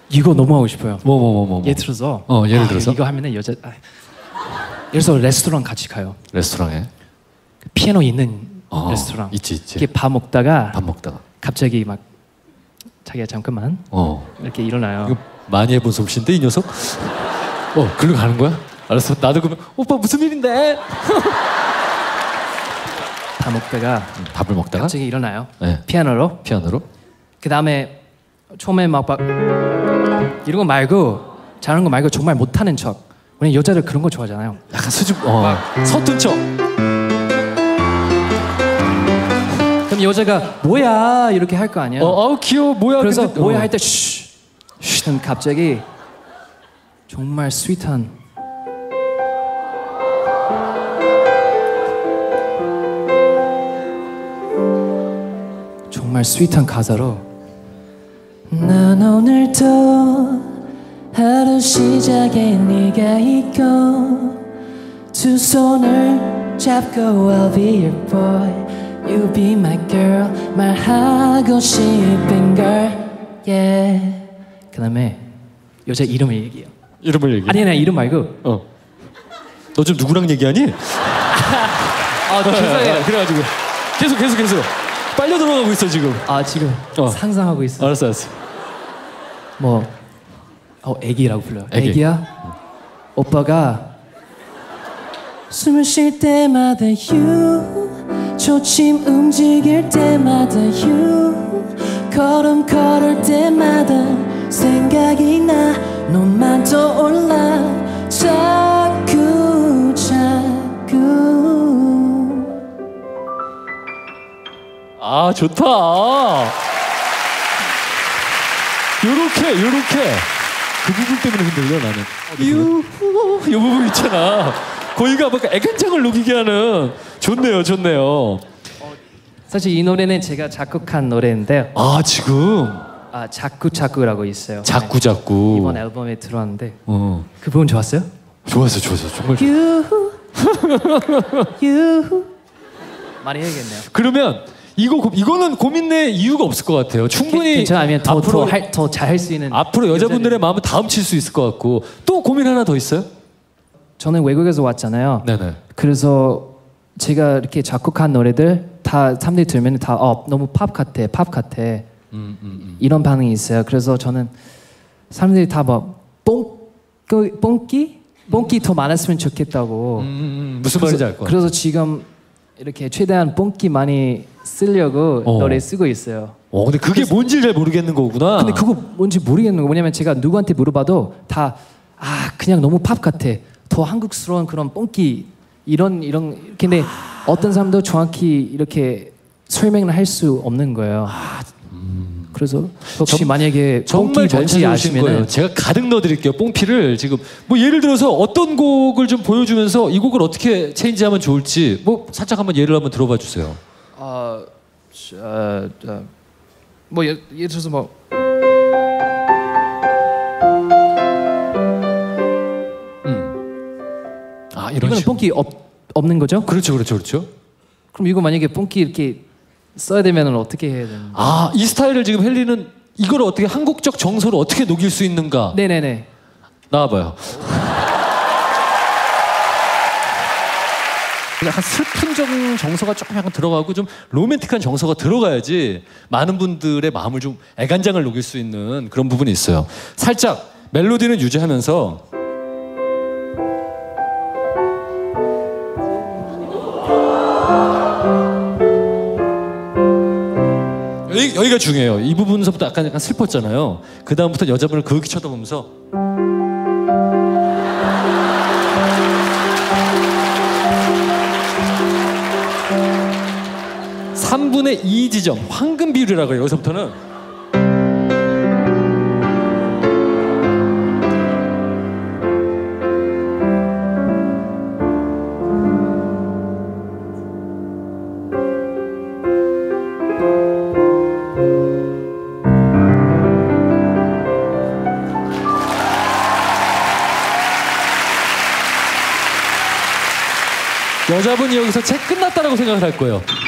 이거 너무 하고 싶어요. 뭐. 예를 들어서 예를 들어서 이거 하면은 여자 예를 들어서 레스토랑 같이 가요. 레스토랑에 피아노 있는 레스토랑. 있지. 이렇게 밥 먹다가 갑자기 막 자기야 잠깐만 이렇게 일어나요. 이거 많이 해본 솜씨인데 이 녀석? 글로 가는 거야? 알았어. 나도 그러면 오빠 무슨 일인데? 밥을 먹다가 갑자기 일어나요. 네. 피아노로. 그 다음에 처음에 막 이런 거 말고 잘하는 거 말고 정말 못하는 척. 왜냐면 여자들 그런 거 좋아하잖아요. 약간 수줍, 서툰 척. 그럼 여자가 뭐야 이렇게 할 거 아니야. 귀여워 뭐야. 그래서 근데, 뭐야 할 때 쉬. 그럼 갑자기 정말 스윗한 가사로 난 오늘도 하루 시작에 네가 있고 두 손을 잡고 I'll be your boy You be my girl 말하고 싶은 걸 yeah. 그 다음에 여자 이름을 얘기해요. 이름을 얘기해? 아니 이름 말고 너 지금 누구랑 얘기하니? 죄송해요. 그래가지고 계속 빨려 들어가고 있어 지금. 지금 상상하고 있어. 알았어. 애기라고 불러요. 애기야? 오빠가 숨을 쉴 때마다 you 초침 움직일 때마다 you 걸음 걸을 때마다 생각이 나 너만 떠올라 자꾸 좋다. 요렇게 그 부분 때문에 흔들려 나는. 이 부분 있잖아. 거기가 뭔가 애간장을 녹이게 하는. 좋네요. 사실 이 노래는 제가 작곡한 노래인데요. 지금? 자꾸라고 있어요. 자꾸. 이번 앨범에 들어왔는데 그 부분 좋았어요? 좋았어. 정말 You 많이 해야겠네요. 그러면 이거는 고민낼 이유가 없을 것 같아요. 충분히 괜찮으면 더 잘할 수 있는. 앞으로 여자분들의 마음을 다 훔칠 수 있을 것 같고. 또 고민 하나 더 있어요? 저는 외국에서 왔잖아요. 네네. 그래서 제가 이렇게 작곡한 노래들 다 사람들이 들으면 다 너무 팝 같아. 이런 반응이 있어요. 그래서 저는 사람들이 다 막 뽕기 더 많았으면 좋겠다고. 무슨 말인지 알 것 같아요. 그래서 지금 이렇게 최대한 뽕기 많이 쓰려고 노래 쓰고 있어요. 근데 그게 뭔지 잘 모르겠는 거구나. 근데 그거 뭔지 모르겠는 거. 왜냐면 제가 누구한테 물어봐도 다 그냥 너무 팝 같아. 더 한국스러운 그런 뽕기 이런 근데 어떤 사람도 정확히 이렇게 설명을 할 수 없는 거예요. 그래서 혹시 만약에 정말 잘 찾아오신 거예요. 제가 가득 넣어드릴게요. 뽕피를 지금 예를 들어서 어떤 곡을 좀 보여주면서 이 곡을 어떻게 체인지하면 좋을지 살짝 한번 예를 한번 들어봐 주세요. 예를 들어서 이거는 뽕기 없는 거죠? 그렇죠. 그럼 이거 만약에 뽕기 이렇게 써야 되면 어떻게 해야 되는? 이 스타일을 지금 헨리는 이걸 어떻게 한국적 정서로 어떻게 녹일 수 있는가? 네네네. 나와봐요. 약간 슬픈 정서가 조금 약간 들어가고 좀 로맨틱한 정서가 들어가야지 많은 분들의 마음을 좀 애간장을 녹일 수 있는 그런 부분이 있어요. 살짝 멜로디는 유지하면서 여기가 중요해요. 이 부분서부터 약간 슬펐잖아요. 그 다음부터 여자분을 그윽히 쳐다보면서 3분의 2 지점 황금 비율이라고 해요. 여기서부터는 여자분이 여기서 책 끝났다라고 생각을 할 거예요.